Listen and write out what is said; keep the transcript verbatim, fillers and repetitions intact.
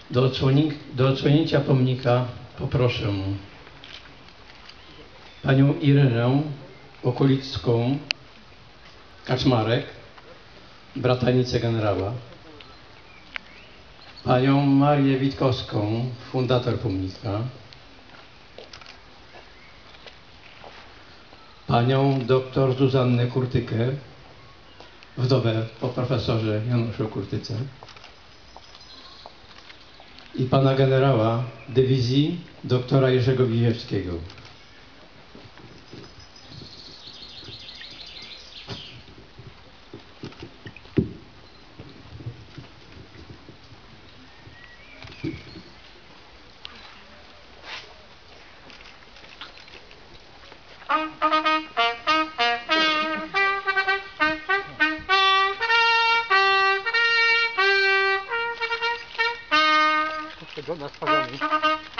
Do, odsłoni, do odsłonięcia pomnika poproszę panią Irenę Okulicką Kaczmarek, bratanicę generała, panią Marię Witkowską, fundator pomnika, panią doktor Zuzannę Kurtykę, wdowę po profesorze Januszu Kurtyce, i pana generała dywizji doktora Jerzego Wiziewskiego. Tego na spagami.